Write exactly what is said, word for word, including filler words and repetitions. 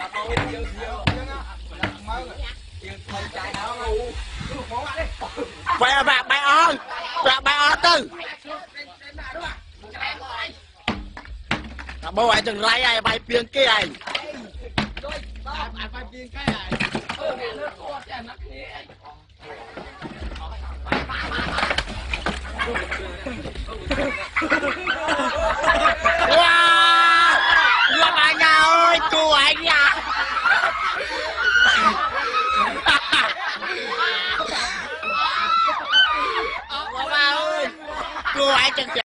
vậy bà bài on bà bài on tư bố ai từng lấy ai bài piên kia ai bài piên cái ai